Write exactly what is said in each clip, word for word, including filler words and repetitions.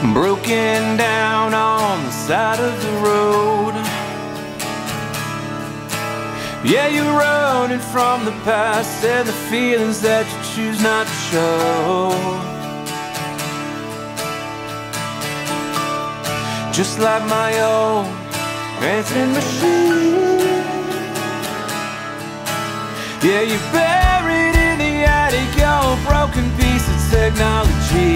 broken down on the side of the road. Yeah, you're running from the past and the feelings that you choose not to show. Just like my old answering machine. Yeah, you're buried in the attic, your broken piece of technology.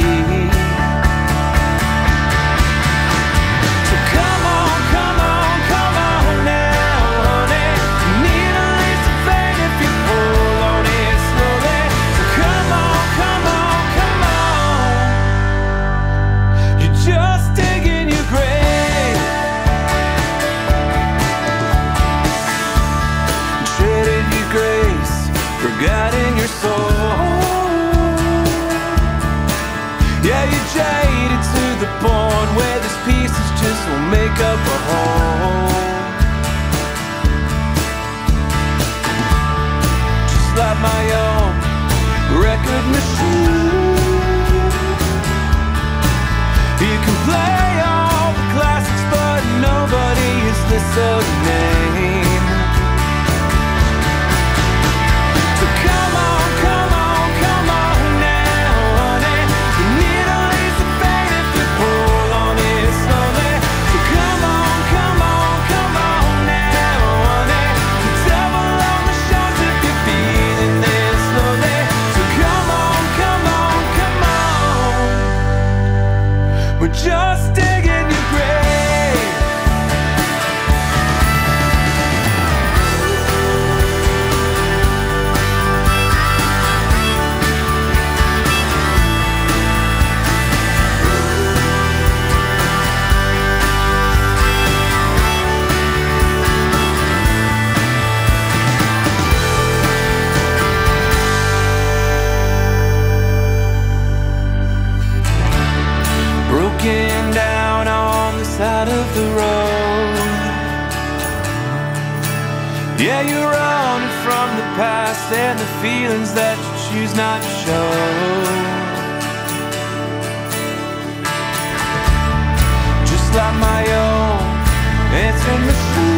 Forgotten your soul. Yeah, you're jaded to the point where these pieces just won't make up a whole. Just like my own record machine. You can play all the classics, but nobody is listening. We're just digging your grave. Broken down on the side of the road. Yeah, you're running from the past and the feelings that you choose not to show. Just like my old answering machine.